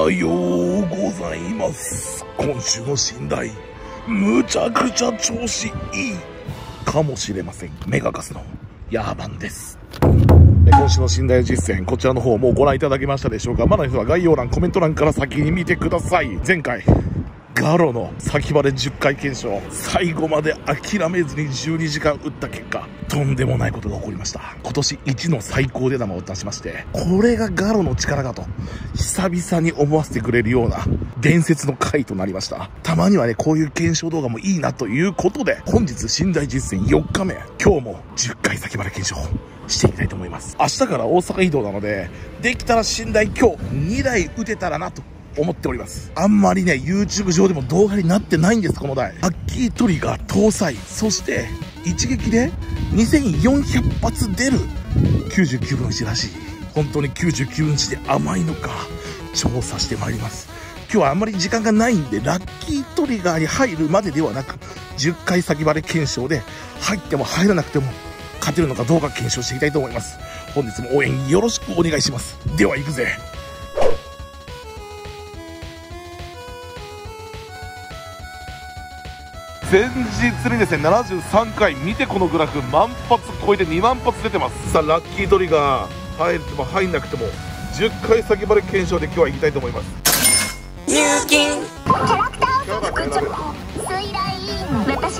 はようございます。今週の寝台むちゃくちゃ調子いいかもしれません。メガガスのヤーバンです。今週の寝台実践、こちらの方もうご覧いただけましたでしょうか。まだの人は概要欄コメント欄から先に見てください。前回ガロの先バレ10回検証、最後まで諦めずに12時間打った結果、とんでもないことが起こりました。今年1の最高出玉を出しまして、これがガロの力かと久々に思わせてくれるような伝説の回となりました。たまにはね、こういう検証動画もいいなということで、本日寝台実践4日目、今日も10回先バレ検証していきたいと思います。明日から大阪移動なので、できたら寝台今日2台打てたらなと思っております。あんまりね YouTube 上でも動画になってないんです。この台ラッキートリガー搭載、そして一撃で2400発出る99分の1らしい。本当に99分の1で甘いのか調査してまいります。今日はあんまり時間がないんで、ラッキートリガーに入るまでではなく、10回先バレ検証で入っても入らなくても勝てるのかどうか検証していきたいと思います。本日も応援よろしくお願いします。では行くぜ。前日にですね73回見て、このグラフ万発超えて2万発出てます。さあラッキートリガー入っても入んなくても10回先バレ検証で今日は行きたいと思います。 入金キャラクター副長水雷、私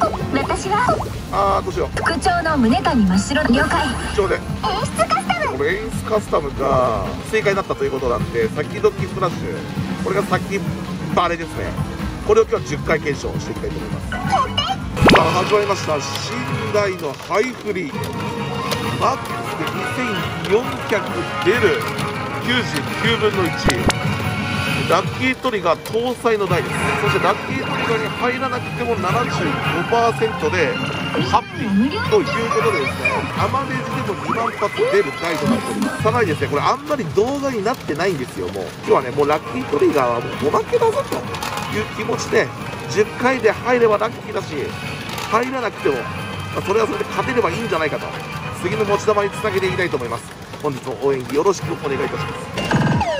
はどうしよう。 副長の胸谷真っ白了解。 副長で演出カスタム、 これ演出カスタムが正解になったということなんで、先々スプラッシュ、これが先バレですね。これを今日は10回検証していきたいと思います。さあ始まりました。寝台のハイフリーマックスで2400出る99分の1、ラッキートリガー搭載の台です。そしてラッキートリガーに入らなくても 75% でハッピーということでですね、アマレジでも2万発出る台となっております。さらにですね、これあんまり動画になってないんですよ。もう今日はね、もうラッキートリガーはもうおまけだぞという気持ちで10回で入ればラッキーだし、入らなくても、それはそれで勝てればいいんじゃないかと、次の持ち球につなげていきたいと思います。本日も応援よろしくお願いいたします。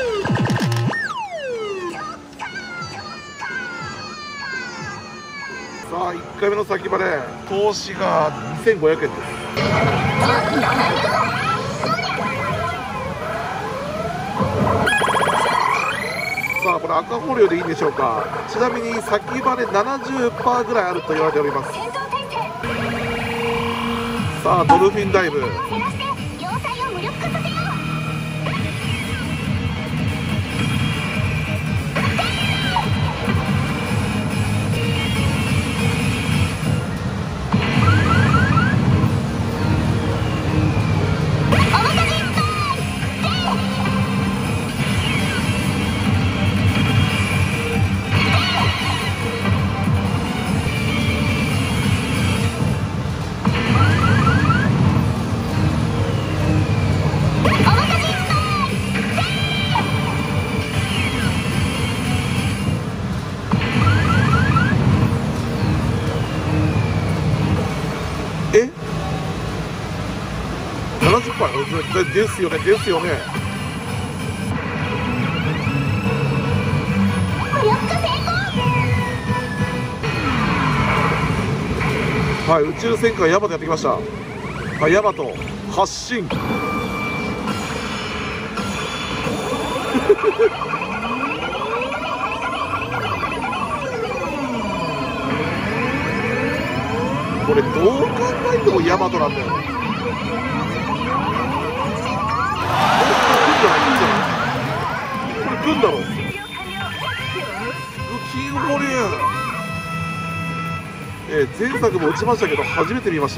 さあ1回目の先バレ投資が2500円です。さあこれ赤フォリオでいいんでしょうか。ちなみに先バレ 70% ぐらいあると言われております。さあドルフィンダイブ、70%ですよね、ですよね。はい、宇宙戦艦ヤマトやってきました。はい、ヤマト発進これどう考えてもヤマトなんだよね。これ来んだろ。キングボリュー、前作も打ちましたけど初めて見ました。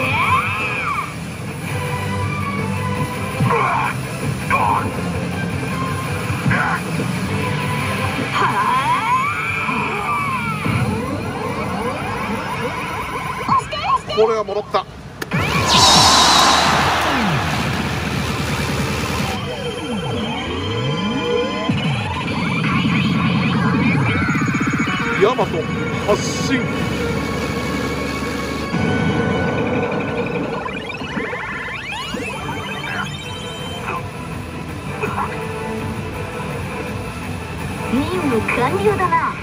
これは戻った。ヤマト発進。 任務完了だな。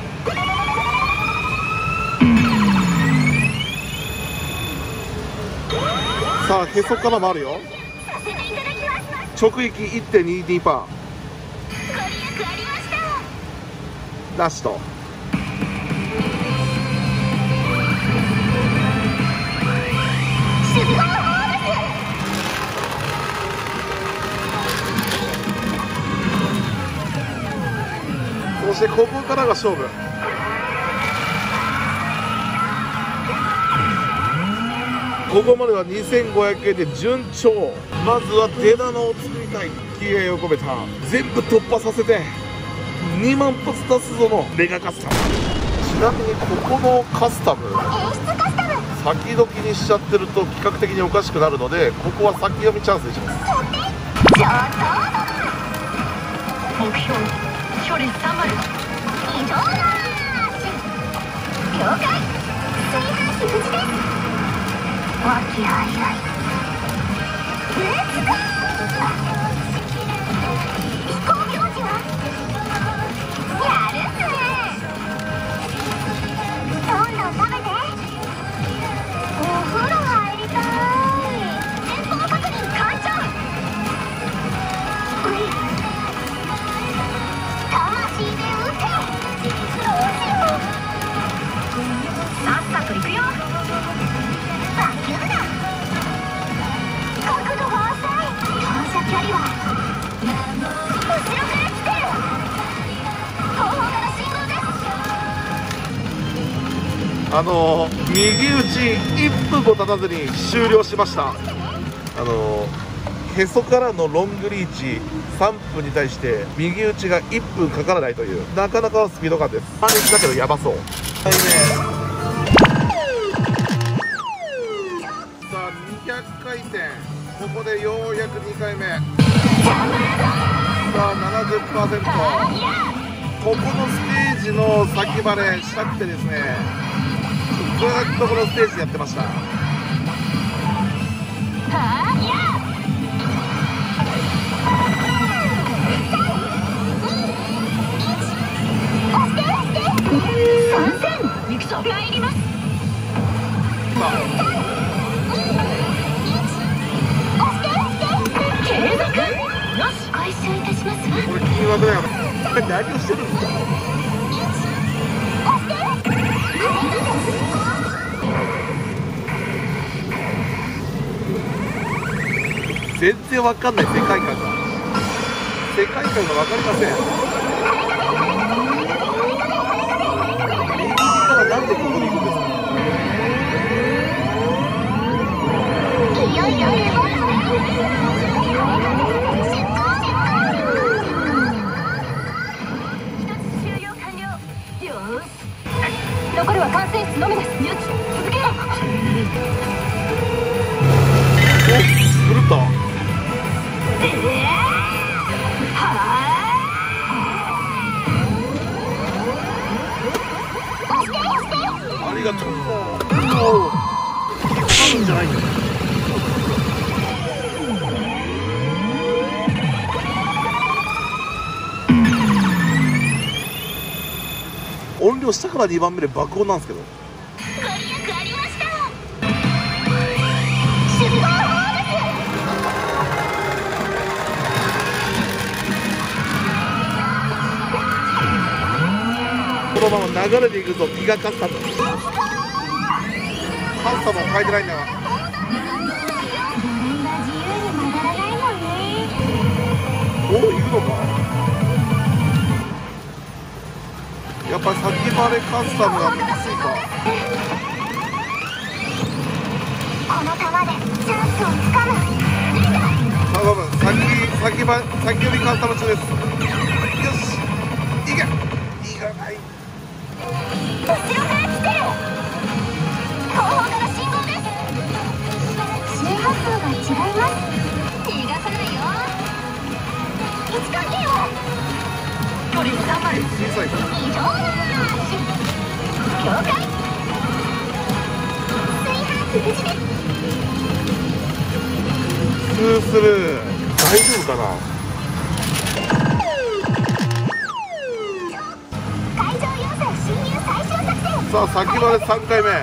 さあへそからもあるよ。直撃 1.22%。 ご利益ありました。 ラスト。 出動砲そしてここからが勝負。ここまでは2500円で順調。まずは出玉を作りたい気合を込めた、全部突破させて2万発出すぞのメガカスタム。ちなみにここのカスタム、 演出カスタム。 先時にしちゃってると企画的におかしくなるので、ここは先読みチャンスにします。 上等だ。目標処理3丸以上だ。了解。炊飯器無事です。和気あいあい。レッツゴー。飛行表示はやるっすね。どんどん食べて。お風呂入りたい。前方確認完了。魂で撃て。どうしよう。さっさと行くよ。バキューだ。角度が浅い。反射距離は後ろから来てる。後方から信号です。 右打ち1分も経たずに終了しました。へそからのロングリーチ3分に対して右打ちが1分かからないという、なかなかのスピード感です。パニックだけどやばそう。はいね。さあ200回転、ここでようやく2回目。さあ 70%。 ここのステージの先バレしたくてですね、ずっとこのステージやってました。 ミキサー入ります。継続。よし、ご一緒いたしますわ。 これ金額だよ。何をしてるんですか。全然わかんない。世界観が分かりません。右からなんでここに行くんですか。 いよいよレモン残るは完成室のみです。よし、続けよう。 お、狂った。ありがとう。おお、引っ張るんじゃないんだよ。音量下から2番目で爆音なんですけど。 ご利益ありました。出動砲です。 このまま流れていくとギガカスタム。カスタムは変えてないんだが。おお、いるのか。やっぱ先バレカスタムはきついか。 この球でチャンスをつかむ。 多分先よりカスタム中です。よし、いけ。いかない。 後ろから来てる。後方から信号です。周波数が違います。逃がさないよ。位置関係を。トリス頑張る。 小さいから。 異常なし。了解。炊飯器無事です。 スースルー。大丈夫かな。 さあ先まで3回目。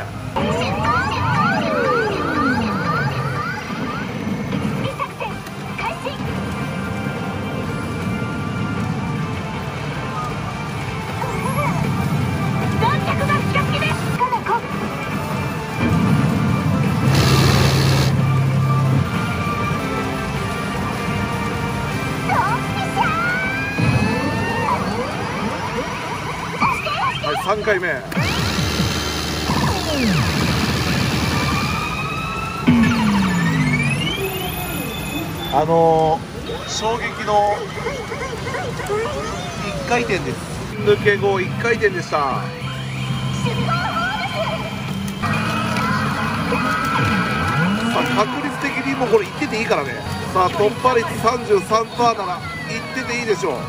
はい、3回目。衝撃の1回転です。抜け後1回転でした。さあ確率的にもこれいってていいからね。さあ突破率 33% ならいってていいでしょう。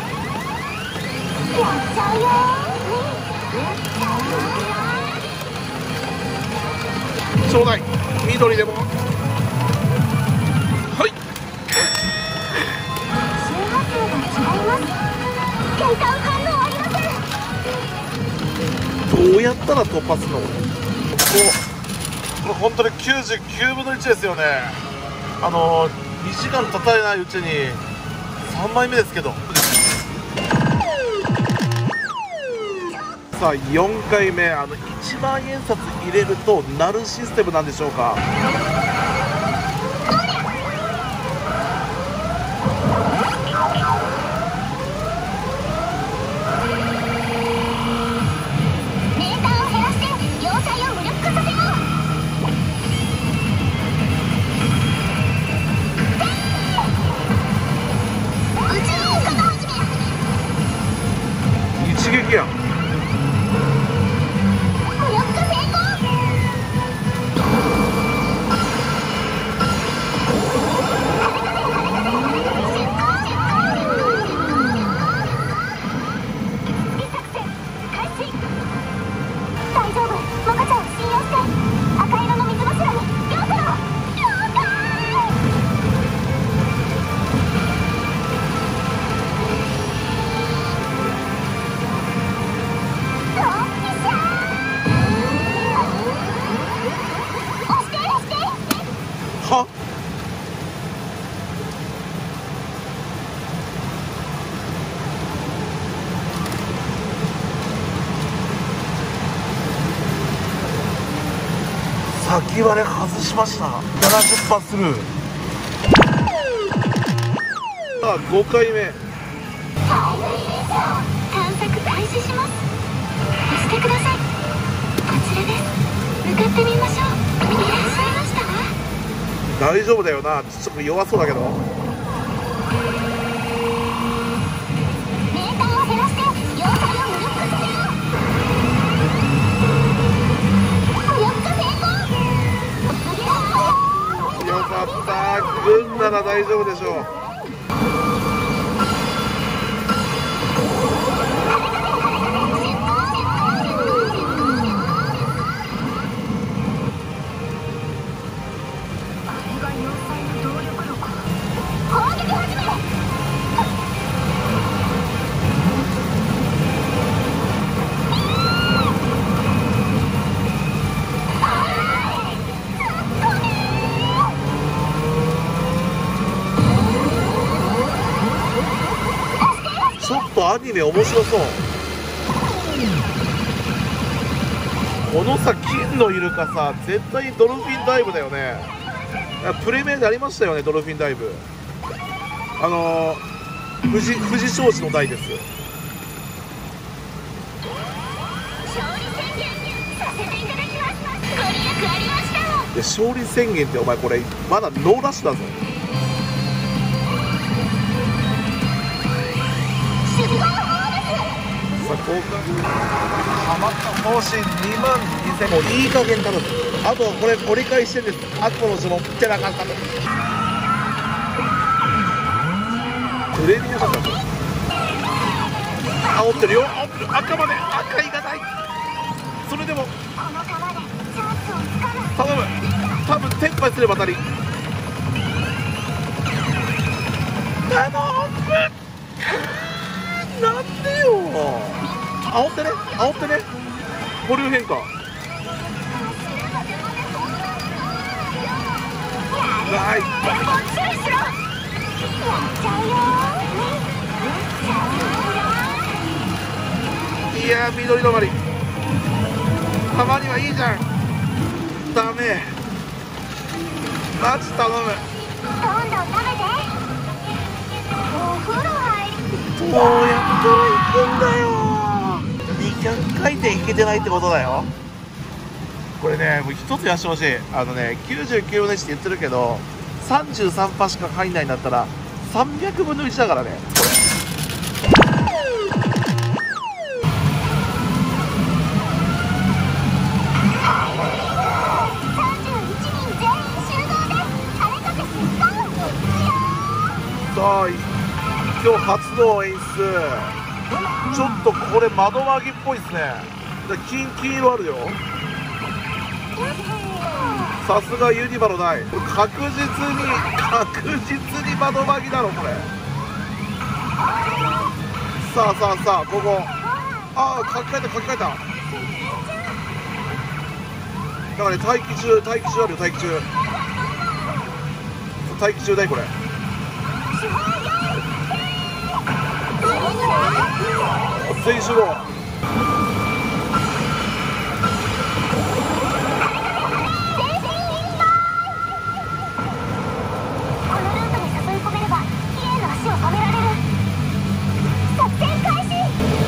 ちょうだい、緑でも。はい、どうやったら突破するのこれ本当に99分の1ですよね。2時間経たないうちに3枚目ですけど。さあ4回目、1万円札入れるとなるシステムなんでしょうか。一撃やん。は先割れ外しました。70発する。さあ5回目。 探索開始します。押してください。こちらです。向かってみましょう。いらっしゃいましたわ。 大丈夫だよな。ちょっと弱そうだけど。 メーターを減らして要塞を無力化させよう。無力化成功。 よかった。軍なら大丈夫でしょう。ちょっとアニメ面白そう。このさ金のイルカさ、絶対ドルフィンダイブだよね。プレミアでありましたよね、ドルフィンダイブ。藤商事の台です。で勝利宣言ってお前これまだノーラッシュだぞ。さあ交換ハマった方針2万2000。もういい加減頼む。あとこれ折り返してんです。悪魔の呪文ってなかったと。プレミアだぞ。煽ってるよ、煽ってる。赤まで赤いがない。それでも頼む。多分テンパイすれば当たり。頼む。なんでよ。煽ってね、煽ってね。 保留変化ない。いやー、緑止まりたまにはいいじゃん。ダメ、マジ頼む。 どんどん食べて。お風呂入り。 どうやったら行くんだよ。200回転いけてないってことだよ。これね、もう一つ言わしてほしい。99分の1って言ってるけど33パしか入んないんだったら300分の1だからね。さあ、今日初の演出、ちょっとこれ窓マギっぽいですね。金色あるよ。さすがユニバのない。確実に窓マギだろこれ。さあここ、ああ書き換えた。だからね、待機中あるよ。待機中だよこれ。全員集合。 このルートに誘い込めればキエの足を止められる。作戦開始。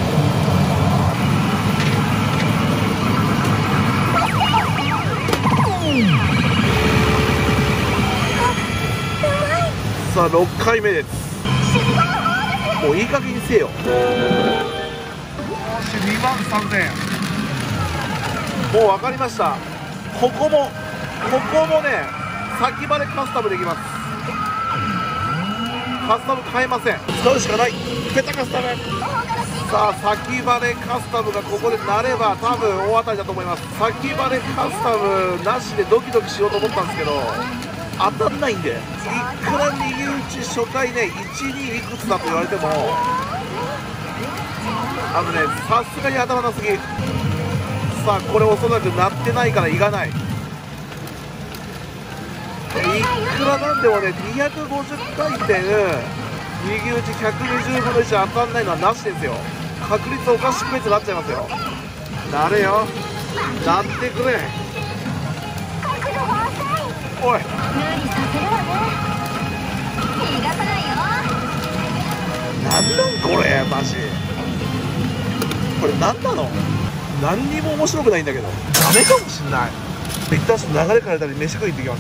さあ6回目です。もういい加減にせよ。よし、2万3000円。もう分かりました。ここもね、先バレカスタムできます。カスタム変えません。使うしかない。ペタカスタム。さあ、先バレカスタムがここでなれば多分大当たりだと思います。先バレカスタムなしでドキドキしようと思ったんですけど当たんないんで、いくら右打ち初回ね、1、2いくつだと言われてもさすがに当たらなすぎ。さあ、これおそらく鳴ってないからいかない。いくらなんでもね、250回転右打ち120分の1当たんないのはなしですよ。確率おかしくめってなっちゃいますよ。なれよ、なってくれ。おい、 無理させるわね。逃がさないよ。 なんこれマジ。これ何なの。何にも面白くないんだけど。ダメかもしんない。一旦ちょっと流れ変えたり飯食いに行ってきます。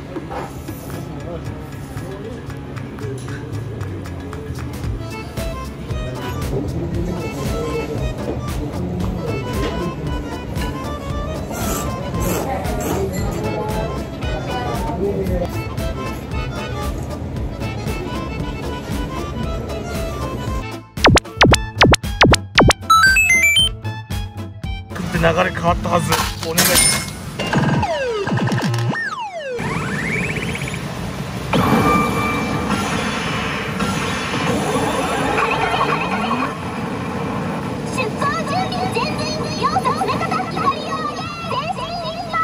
流れ変わったはず。お願いします。 出航準備全然要素をめかた光よ全身臨埋。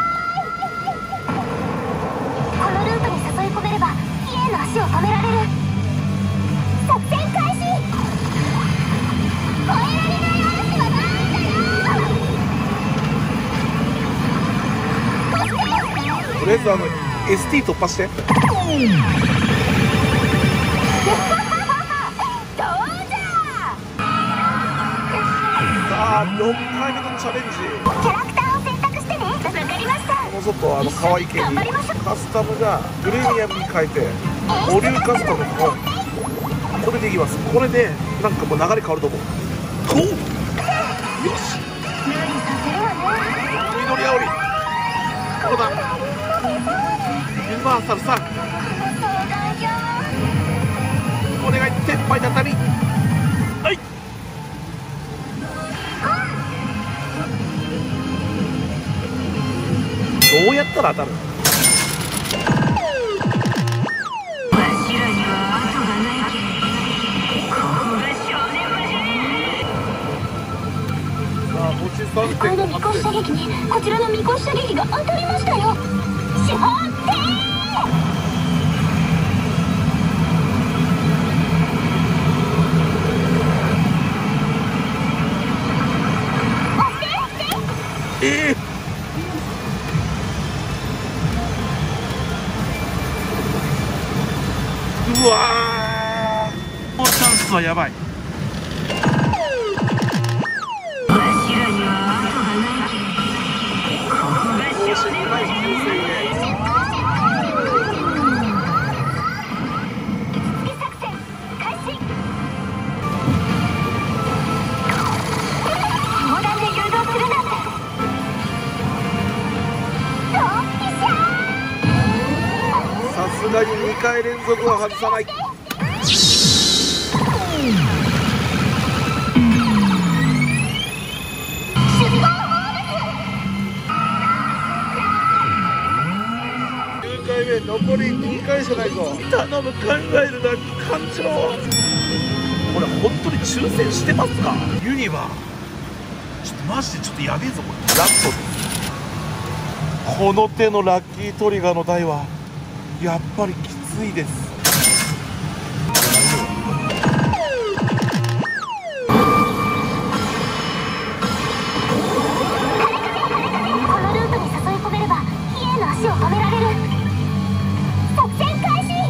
このルートに誘い込めればキエの足を止められる。作戦開始。越えられない嵐はないんだよ。 とりあえずST 突破して。 どうじゃ。 さあ、4回目のチャレンジ。 キャラクターを選択してね。わかりました。 この外可愛い系にカスタムがプレミアムに変えて保留カスタムのこれでいきます。これでなんかもう流れ変わると思う。こう、よし、 無理させるわね。 緑あおり、こうだ、ユニバーサルさん、お願い、鉄板に当たり、はい、どうやったら当たる。さあ、望月このみこし射撃にこちらのみこし射撃が当たりましたよ。しほってうわー、もうチャンスはやばい。さすがに2回連続は外さない。9回目残り2回しかないぞ。頼む、考えるな艦長。これ本当に抽選してますか？ユニバちょっとマジでちょっとやべえぞこれ。ラストです。この手のラッキートリガーの台はやっぱりきついです。 このルートに誘い込めればヒエの足を止められる。作戦開始。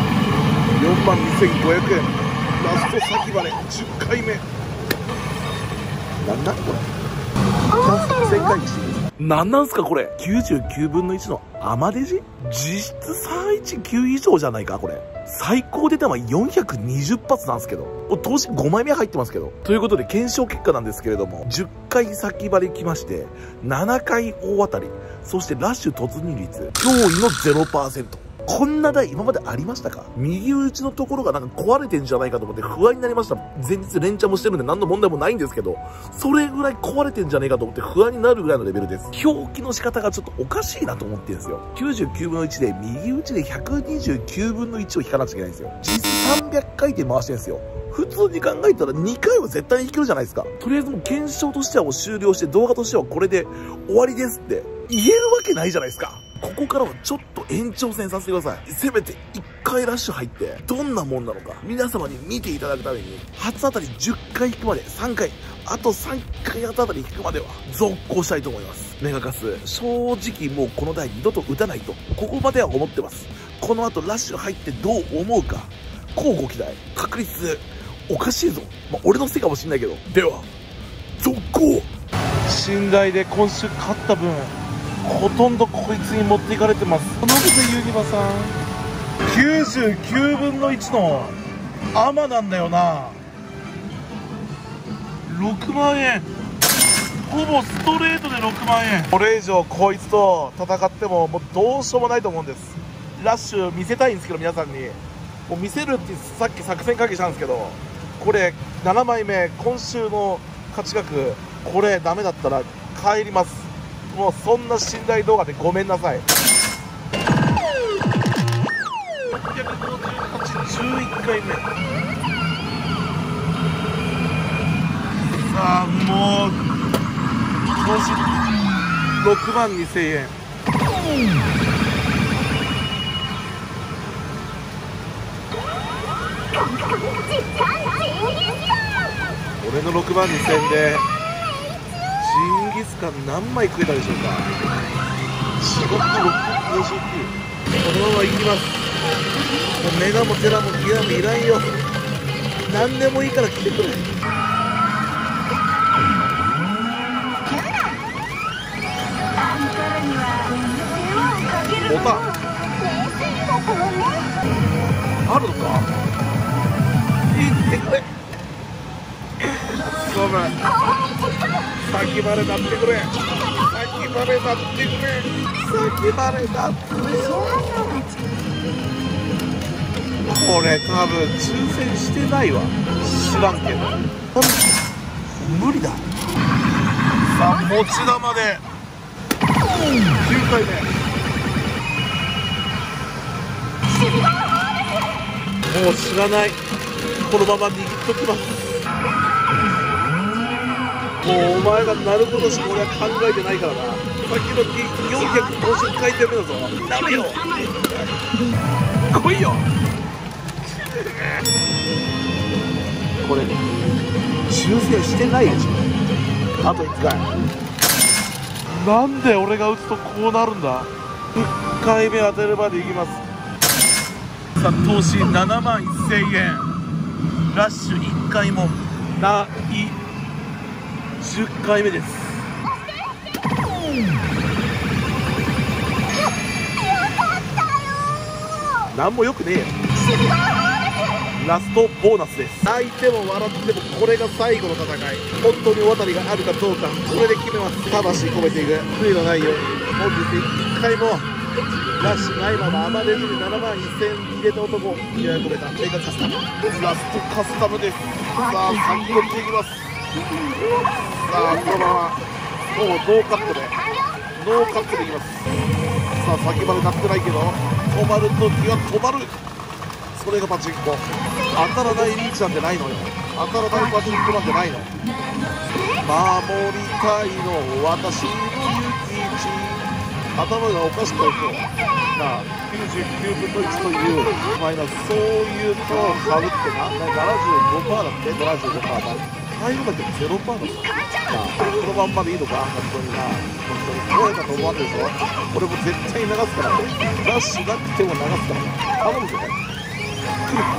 42,500円。ラスト先バレ10回目。なんこれ。チャンス旋回していいですか？なんすかこれ。99分の1のアマデジ？実質319以上じゃないかこれ。最高出たのは420発なんですけど、投資5枚目入ってますけど。ということで検証結果なんですけれども、10回先張り来まして、7回大当たり、そしてラッシュ突入率、驚異の 0%。こんな台今までありましたか？右打ちのところがなんか壊れてんじゃないかと思って不安になりました。前日連チャンもしてるんで何の問題もないんですけど、それぐらい壊れてんじゃないかと思って不安になるぐらいのレベルです。表記の仕方がちょっとおかしいなと思ってるんですよ。99分の1で右打ちで129分の1を引かなくちゃいけないんですよ。実質300回転回してるんですよ。普通に考えたら2回は絶対にいけるじゃないですか。とりあえずもう検証としてはもう終了して、動画としてはこれで終わりですって言えるわけないじゃないですか。ここからはちょっと延長戦させてください。せめて1回ラッシュ入ってどんなもんなのか皆様に見ていただくために、初当たり10回引くまで3回、あと3回初当たり引くまでは続行したいと思います。メガカス正直もうこの台二度と打たないとここまでは思ってます。この後ラッシュ入ってどう思うか乞うご期待。確率おかしいぞ。俺のせいかもしんないけど。では続行。信頼で今週勝った分ほとんどこいつに持っていかれてます。野口ユニバさん99分の1のアマなんだよな。6万円、ほぼストレートで6万円。これ以上こいつと戦ってももうどうしようもないと思うんです。ラッシュ見せたいんですけど、皆さんにもう見せるってさっき作戦会議したんですけど、これ7枚目今週の勝ち額これダメだったら帰ります。もうそんな信頼動画でごめんなさい。65811回目。さあもう投資6万2000円。俺の6万2000円でジンギスカン何枚食えたでしょうか。4億659。このまま行きます。もうメガもテラもギアもいらんよ。何でもいいから来てくれ。ボタンあるのか。行ってくれ。ごめん、先までなってくれ。先までなってくれ。先までなってくれよ。これ多分抽選してないわ。知らんけど無理だ。さあ持ち玉で9回目。もう知らない。このまま握っときます。 お前がなることしか俺は考えてないからな。さっきの450回転目だぞ。ダメよ。来いよ。これ修正してないでしょ。あと1回。なんで俺が打つとこうなるんだ。1回目当てるまでいきます。さあ投資7万1000円。ラッシュ1回もない10回目です。なんもよくねえよ。ラストボーナスです。泣いても笑ってもこれが最後の戦い。本当にお渡りがあるかどうかこれで決めます。魂込めていく。悔いのないように本日1回もラッシュないままアマレジに7万1000円入れた男、いやこれだメガカスタム、ラストカスタムです。さあ先取っていきます。さあこのままもうノーカットでいきます。さあ先までなってないけど止まるときは止まる。それがパチンコ。当たらないリーチなんてないのよ。当たらないパチンコなんてないの。守りたいの私の雪地。頭がおかしくないとなあ99分の1というマイナス、そういうとかぶってな、75%だって75%だ。最後だけど0%だぞ。このまんまでいいのか本当にな。本当に怖いかと思わんでしょ。俺も絶対流すからラッシュなくても流すから頼むぞ。来るか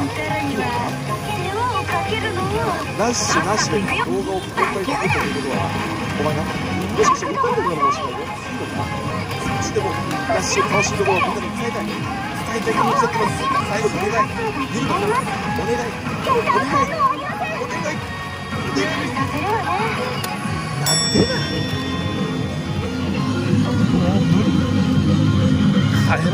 ラッシュなしで動画を公開するということはお前なもしかして歌うところかもしれないよ。いいのか少しでもラッシュ楽しいところをみんなに伝えたい気持ちだってます。最後にお願いゆるかなお願いなんでだもう無理帰ろ。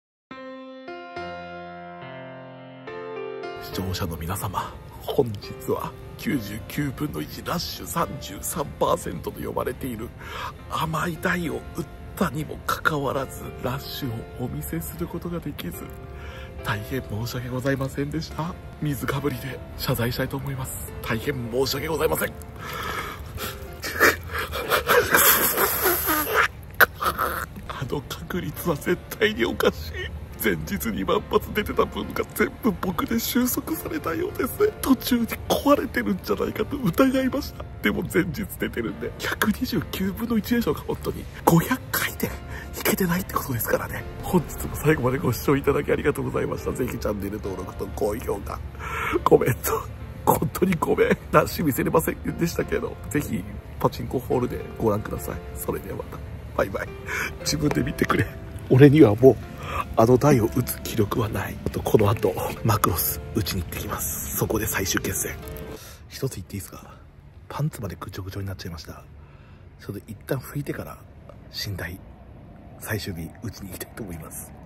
視聴者の皆様、本日は99分の1ラッシュ 33% と呼ばれている甘い台を打ったにもかかわらずラッシュをお見せすることができず大変申し訳ございませんでした。水かぶりで謝罪したいと思います。大変申し訳ございません。あの確率は絶対におかしい。前日に万発出てた分が全部僕で収束されたようですね。途中に壊れてるんじゃないかと疑いました。でも前日出てるんで129分の1でしょうか。本当に500回でいけてないってことですからね。本日も最後までご視聴いただきありがとうございました。ぜひチャンネル登録と高評価コメント本当にごめんラッシュ見せれませんでしたけど、ぜひパチンコホールでご覧ください。それではまたバイバイ。自分で見てくれ。俺にはもうあの台を打つ気力はない。この後マクロス打ちに行ってきます。そこで最終決戦。一つ言っていいですか。パンツまでぐちょぐちょになっちゃいました。ちょっと一旦拭いてから寝台最終日打ちに行きたいと思います。